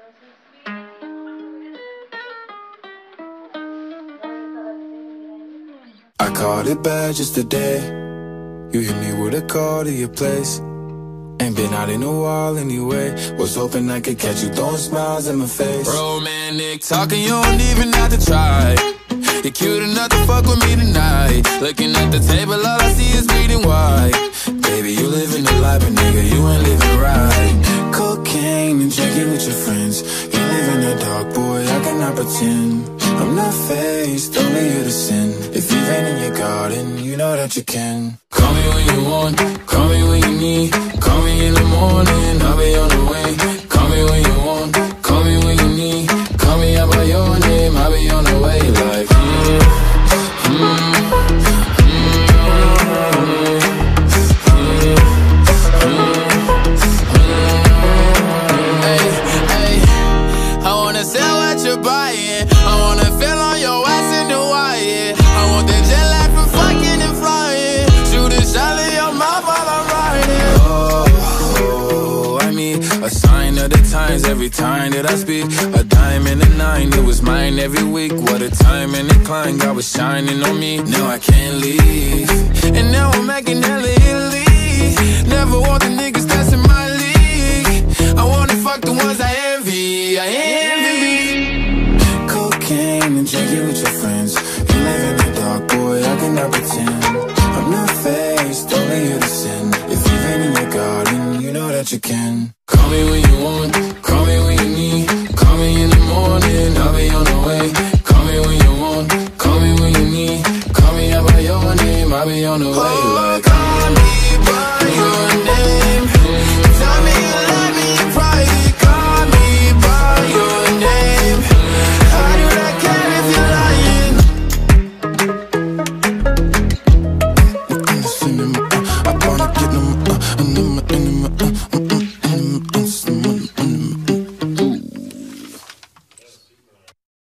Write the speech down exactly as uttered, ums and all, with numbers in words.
I called it bad just today. You hit me with a call to your place. Ain't been out in a while anyway. Was hoping I could catch you throwing smiles in my face. Romantic talking, you don't even have to try. You're cute enough to fuck with me tonight. Looking at the table, all I see is bleeding white. Baby, you living the life, but nigga, you ain't living right. Cocaine and drinking with your friends. You live in the dark, boy, I cannot pretend. I'm not fazed, only you to sin. If you've been in your garden, you know that you can. Call me when you want, call me when you need. Call me in the morning, I'll be on the way. Call me when you want, call me when you need. Call me out by your name, I'll be on the way. Like, mm, mm, sell what you're buying. I wanna feel on your ass in the wire. I want that jet lag from fucking and flying. Shoot a shot in your mouth while I'm riding. Oh, I mean, a sign of the times every time that I speak. A dime and a nine, it was mine every week. What a time and a climb, God was shining on me. Now I can't leave, and now I'm making hella Italy. Never want the niggas that's in